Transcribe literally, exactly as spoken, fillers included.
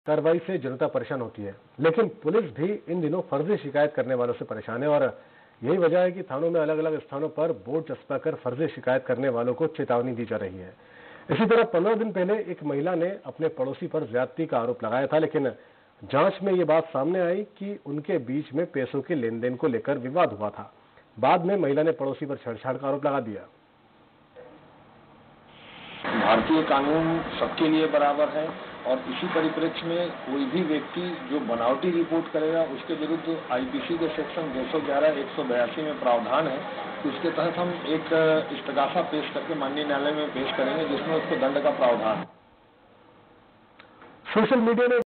कार्रवाई से जनता परेशान होती है, लेकिन पुलिस भी इन दिनों फर्जी शिकायत करने वालों से परेशान है और यही वजह है कि थानों में अलग अलग स्थानों पर बोर्ड चस्पा कर फर्जी शिकायत करने वालों को चेतावनी दी जा रही है। इसी तरह पंद्रह दिन पहले एक महिला ने अपने पड़ोसी पर ज्यादती का आरोप लगाया था, लेकिन जांच में ये बात सामने आई कि उनके बीच में पैसों के लेन देन को लेकर विवाद हुआ था। बाद में महिला ने पड़ोसी पर छेड़छाड़ का आरोप लगा दिया। भारतीय कानून सबके लिए बराबर है और इसी परिप्रेक्ष्य में कोई भी व्यक्ति जो बनावटी रिपोर्ट करेगा उसके विरुद्ध आईपीसी के सेक्शन दो सौ ग्यारह एक सौ बयासी में प्रावधान है। उसके तहत हम एक इस्तगासा पेश करके माननीय न्यायालय में पेश करेंगे जिसमें उसको दंड का प्रावधान है। सोशल मीडिया ने